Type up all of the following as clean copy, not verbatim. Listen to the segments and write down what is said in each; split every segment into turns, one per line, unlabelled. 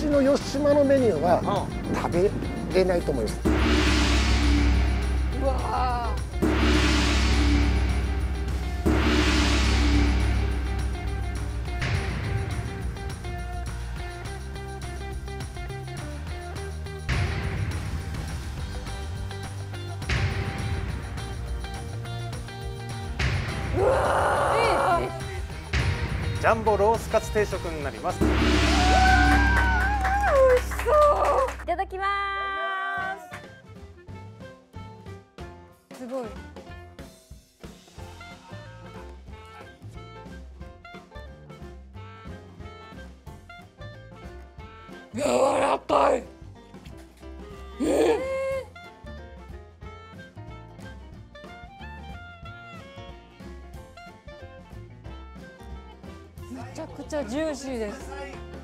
の吉島のメニューは食べれないと思います。
うわ
ジャンボロースカツ定食になります。
ー、美味しそう。いただきます。すごい。柔らかい。めちゃくちゃジューシーです。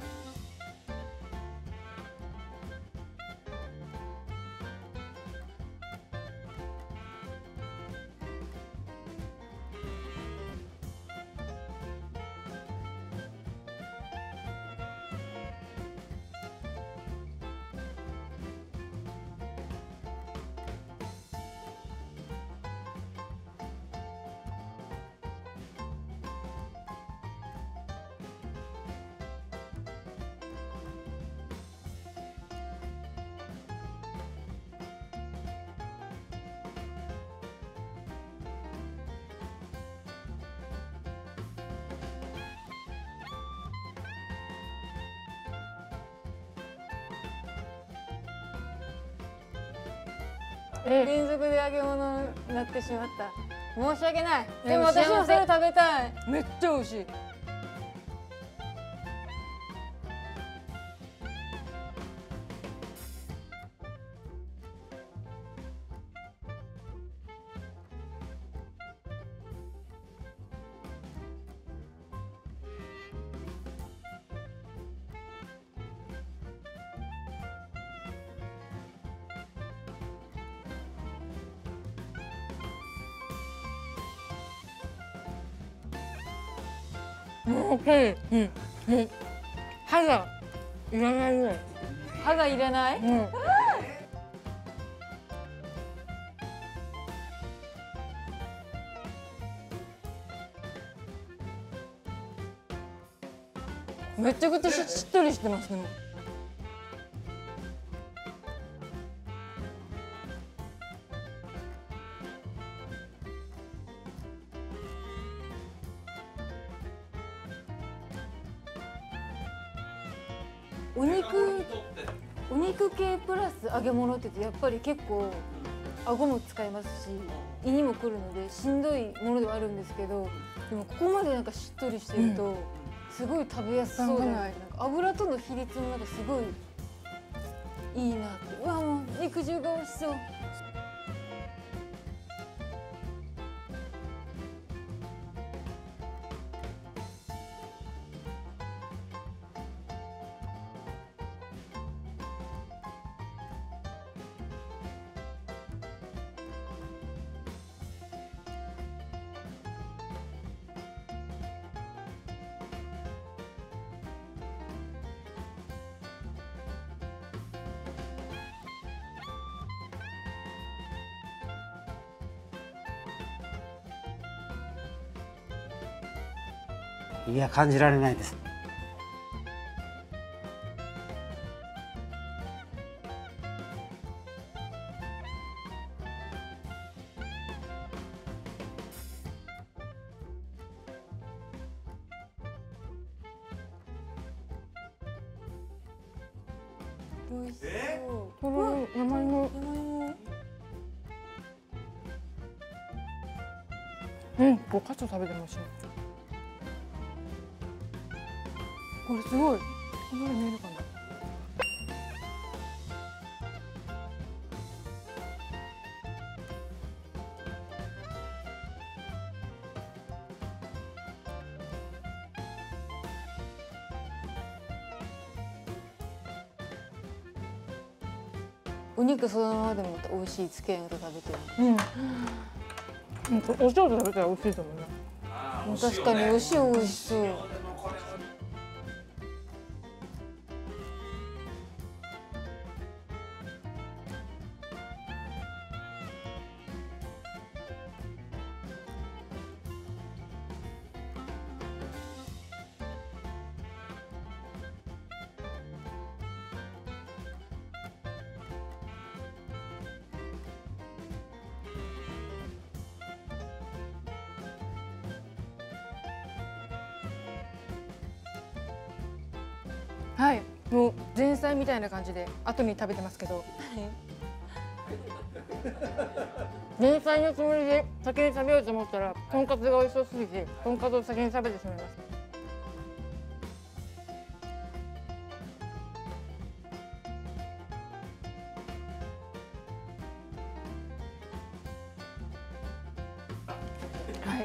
連続で揚げ物になってしまった。申し訳ない。でも私もそれ食べたい。めっちゃ美味しい。もう歯がいらないぐらい。歯がいらない？めちゃくちゃしっとりしてますね。お肉系プラス揚げ物って言ってやっぱり結構顎も使いますし胃にもくるのでしんどいものではあるんですけど、でもここまでなんかしっとりしてるとすごい食べやすそうで、なんか油との比率もなんかすごいいいなって。うわ、もう肉汁が美味しそう。
いや、感じられないです。
美味しそう。
これ山芋。これカツ食べてました。これすごい。この見えるかな。
お肉そのままでも美味しいつけ麺と食べてる。
お塩と食べたら美味しいと思うな。
確かにお塩美味しそう。
はい、もう前菜みたいな感じで後に食べてますけど、前菜のつもりで先に食べようと思ったらとんかつが美味しそうすぎてとんかつを先に食べてしまいました。はい、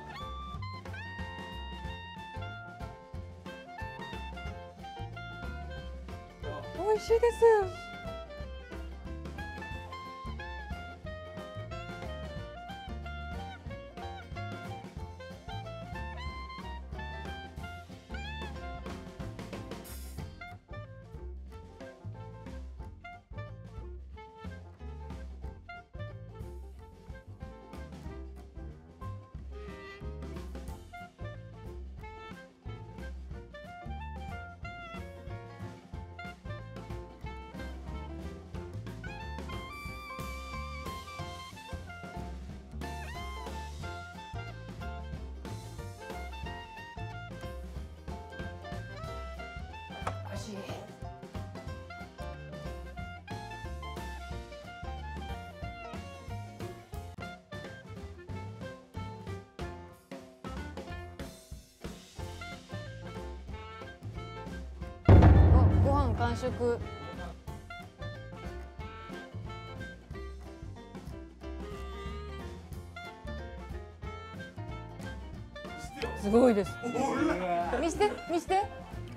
美味しいです。美味しい。
ご飯完食。
すごいです。
見して見して。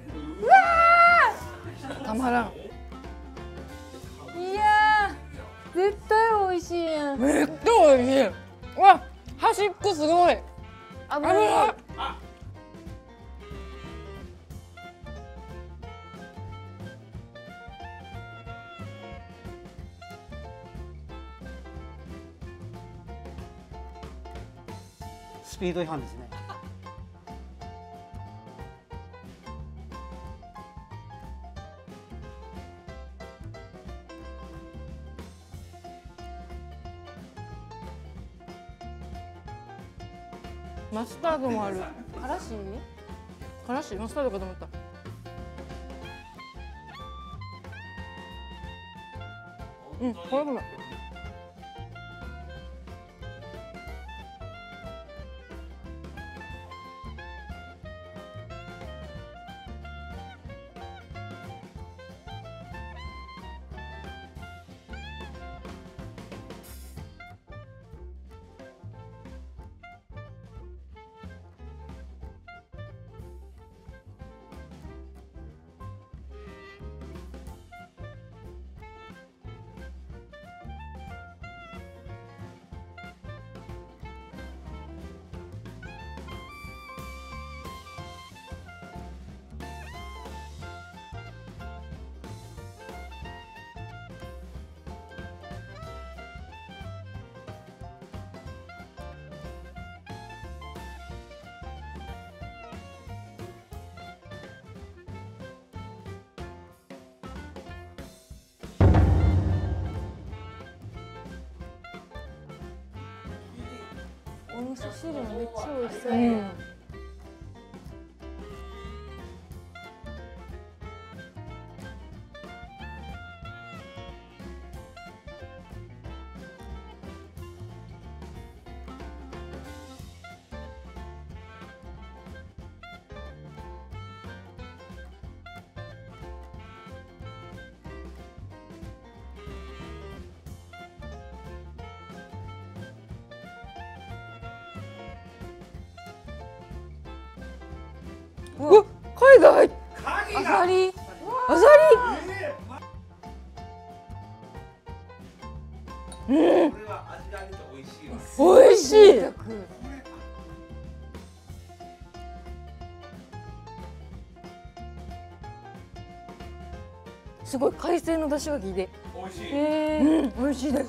たまらん。
いやー絶対美味しいやん。
めっちゃ美味しい。うわ、端っこすごい。
油。
スピード違反ですね。
マスタードもある。
からし？
からし、マスタードかと思った。うん、これも。
お味噌汁もめっちゃ美味しそう。
うわ、海外。
あさり。
あさり。うん。美味しい。すごい海鮮の出汁が効いて。
美味しい。
うん、美味しいです。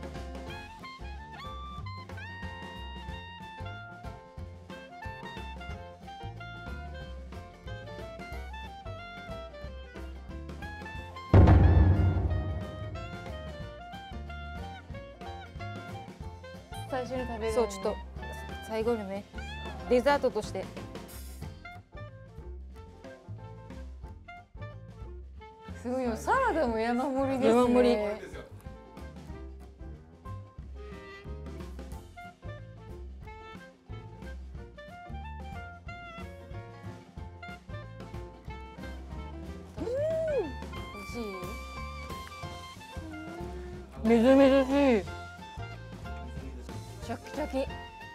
最初に食べる。
そう、ちょっと最後にね、デザートとして。
すごいよ、サラダも山盛りですね。
山盛り。
美味しい。
みずみずしい。
シャキシャキ。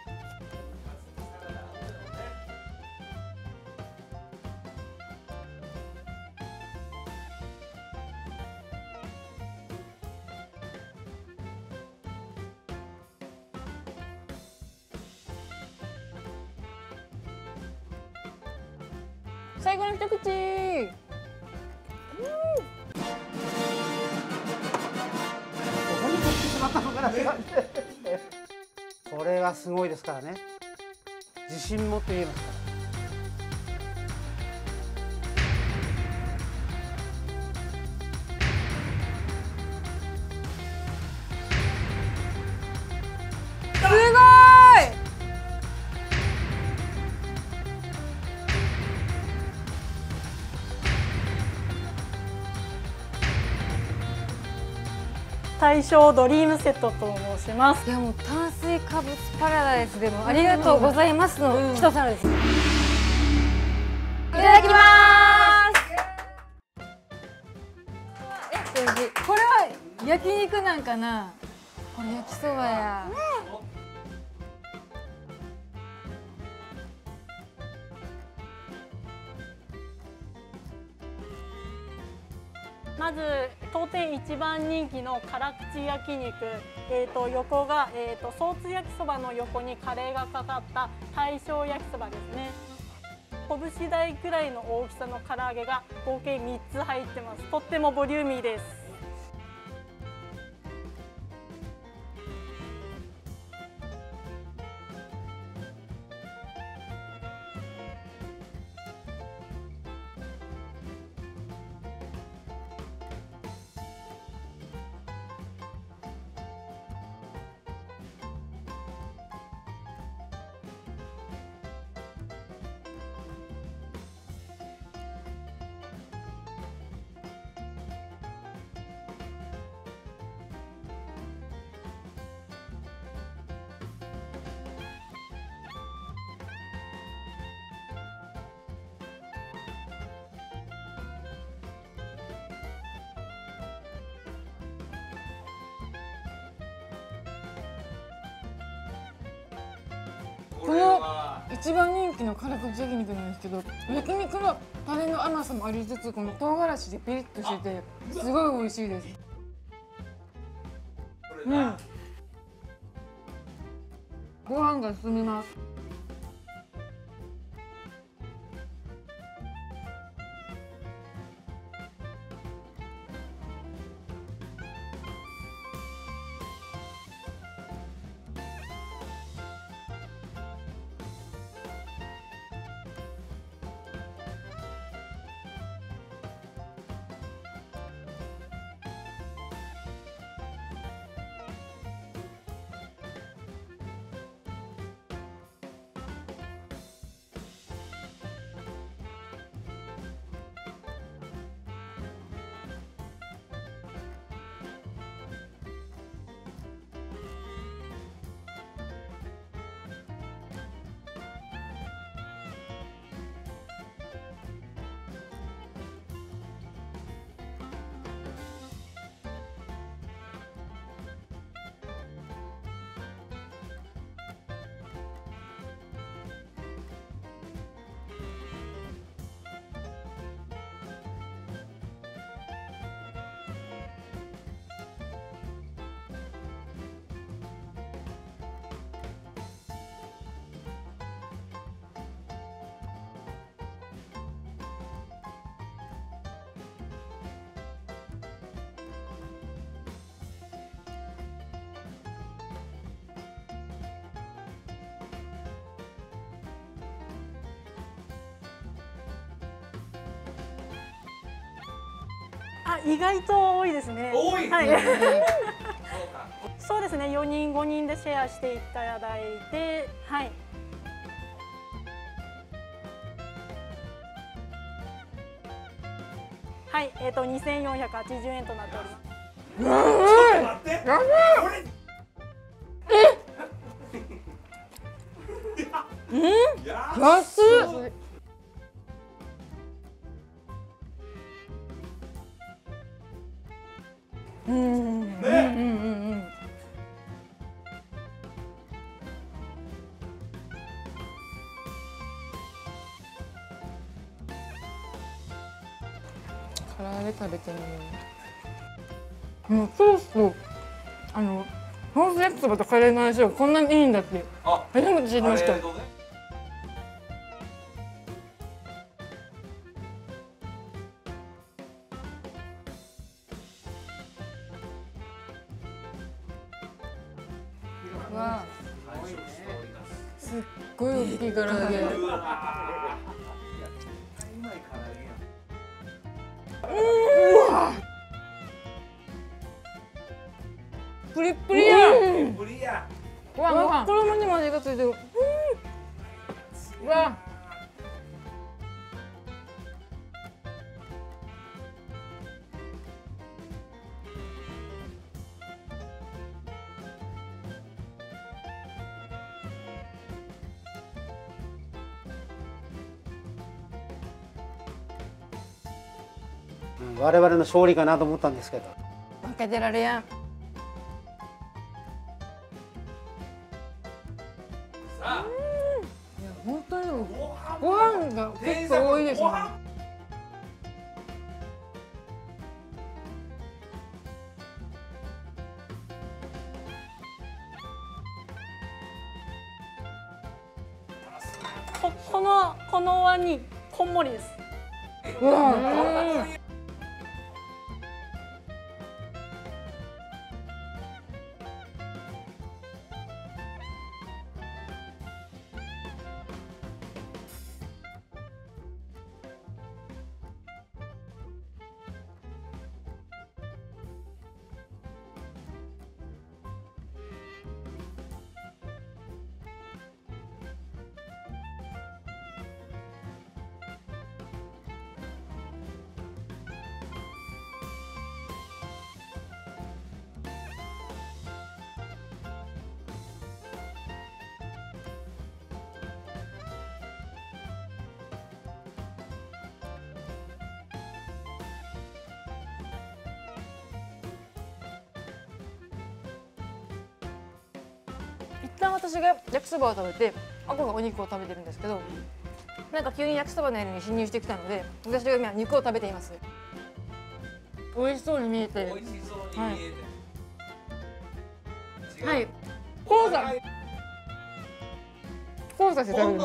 最後の一口。
ここに取ってしまったのかな。これはすごいですからね。自信持って言えますから。
すごい。
大正ドリームセットと申します。
いやもう炭水化物パラダイスでもありがとうございますの一皿です。いただきます。これは焼肉なんかな。これ焼きそばや。
まず当店一番人気の辛口焼肉、横が、ソース焼きそばの横にカレーがかかった大正焼きそばですね。拳大くらいの大きさの唐揚げが合計3つ入ってます。とってもボリューミーです。
この一番人気の辛口焼肉なんですけど、焼肉のタレの甘さもありつつ、この唐辛子でピリッとしててすごい美味しいです。うん。ご飯が進みます。
意外と多いですね。
多い。
はい。そうですね。4人5人でシェアしていただいて、はい。ははい、2480円となっております。
安っ。唐揚げ食べてみよう。もうソースとソース焼きそばとカレーの相性がこんなにいいんだって初めて知りました。わあ、すっごい大きい唐揚げ。プリップリや。ご飯衣にも味がついてる。うわ。
我々の勝利かなと思ったんですけど。
負けてられやん。いや本当にご飯が結構多いですね。
この碗にこんもりです。
うわ。一旦私が焼きそばを食べて、あこがお肉を食べてるんですけど、なんか急に焼きそばの家に侵入してきたので、私が今肉を食べています。美味しそうに見えて、はい、はい、交差して食べる。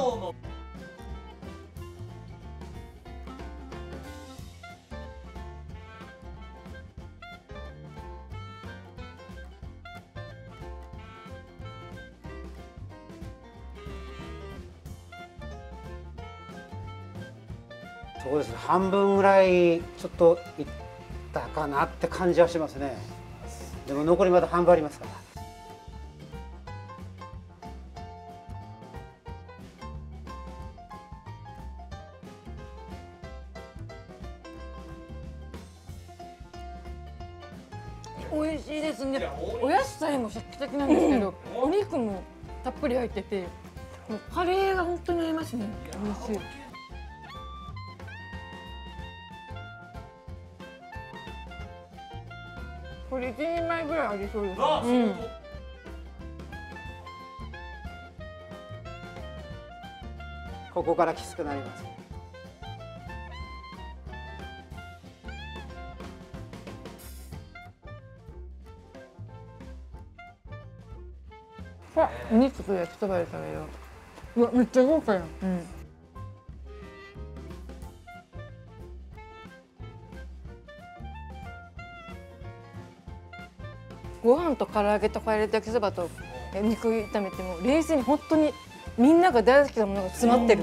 そうですね、半分ぐらいちょっといったかなって感じはしますね。でも残りまだ半分ありますから。
美味しいですね。お野菜もシャキシャキなんですけど、お肉もたっぷり入ってて、もうカレーが本当に合いますね。美味しい。これ1人前ぐらいありそうです。
ここからきつくなります。
あ、お肉と焼きそばで食べよう。うわ、めっちゃ豪華やん。ご飯と唐揚げとカレーと焼きそばと肉炒めても冷静に本当にみんなが大好きなものが詰まってる。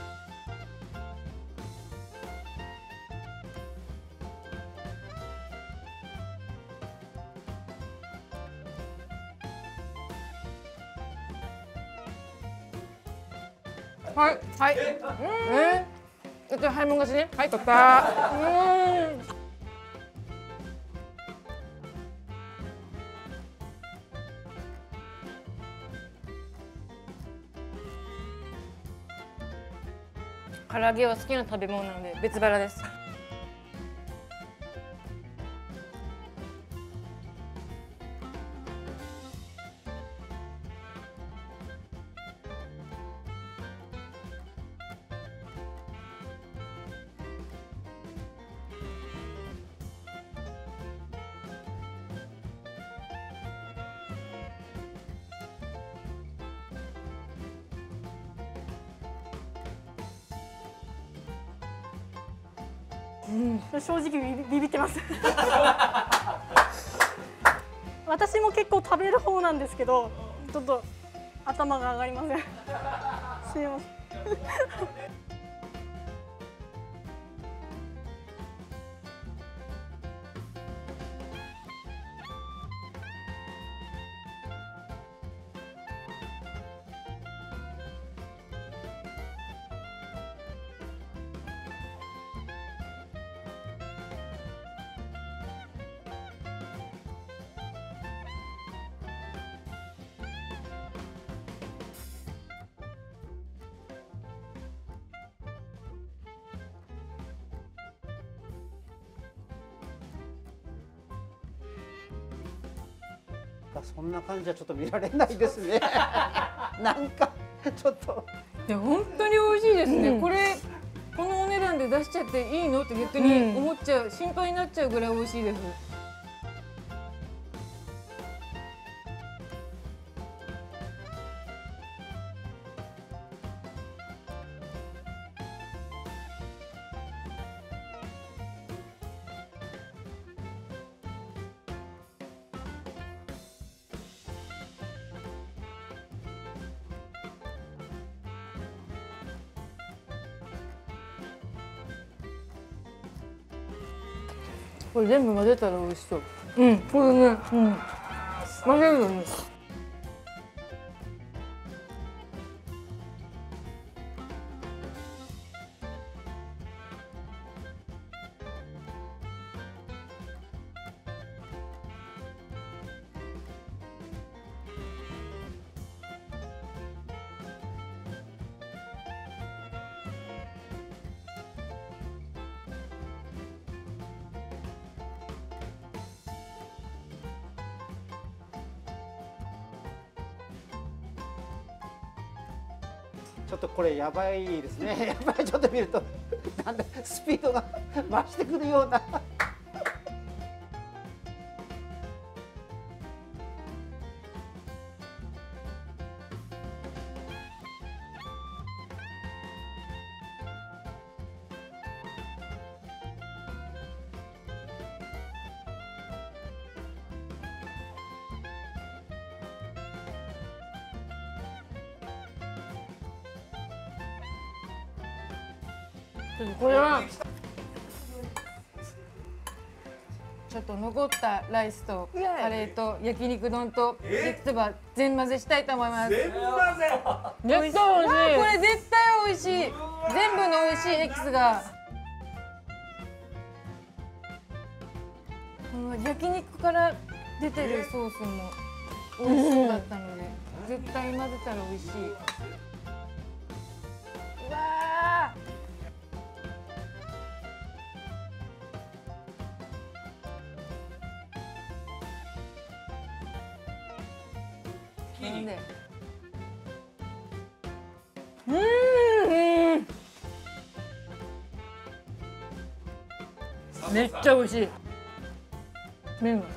はい、はい。ちょっとハイモン勝ちね。はい、取った。 唐揚げは好きな食べ物なので別腹です。
正直ビビってます私も結構食べる方なんですけど、ちょっと頭が上がりませんすいません
そんな感じはちょっと見られないですねなんかちょっと
いや本当に美味しいですね、
うん
このお値段で出しちゃっていいのって逆に思っちゃう、心配になっちゃうぐらい美味しいです。これ全部混ぜたら美味しそう。うん、これね、混ぜるよね。
ちょっとこれやばいですねやっぱりちょっと見るとなんだスピードが増してくるような
これはちょっと残ったライスとカレーと焼肉丼と焼きそば全混ぜしたいと思います。全混ぜ。絶対美味しい。これ絶対美味しい。全部の美味しいエキスが。この焼肉から出てるソースも美味しそうだったので、絶対混ぜたら美味しい。うわー。なんでめっちゃ美味しい麺が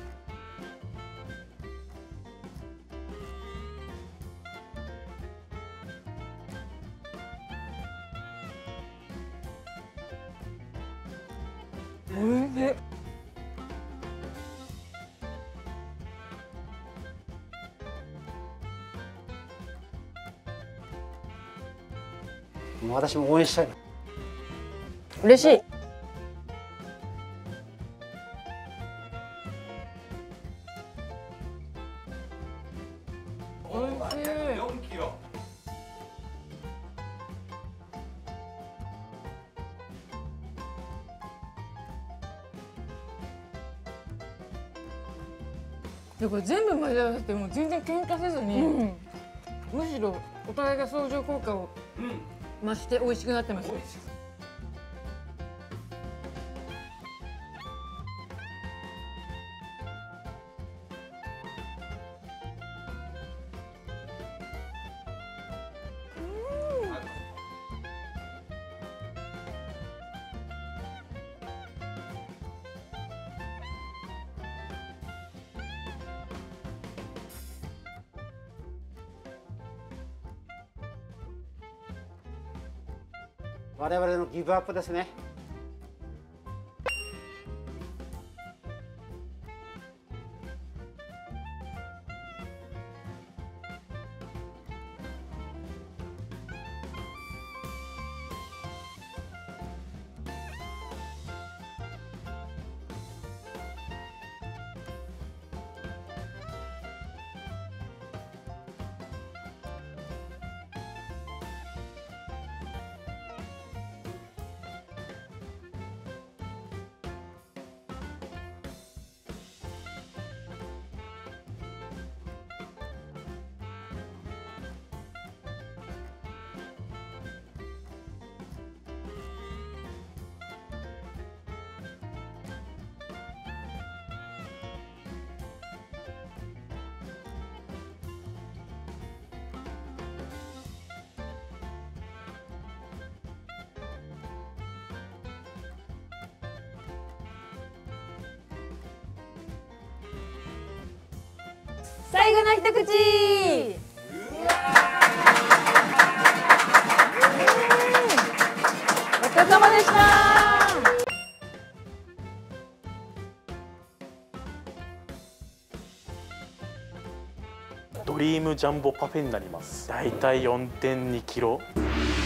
おいしい。
もう私も応援したい。
嬉しい。おいしい。
4キロ。
でこれ全部混ぜ合わせても全然喧嘩せずに、むしろお互いが相乗効果を増して美味しくなってます。
我々のギブアップですね。
最後の一口。お疲れ様でした。
ドリームジャンボパフェになります。だいたい 4.2 キロ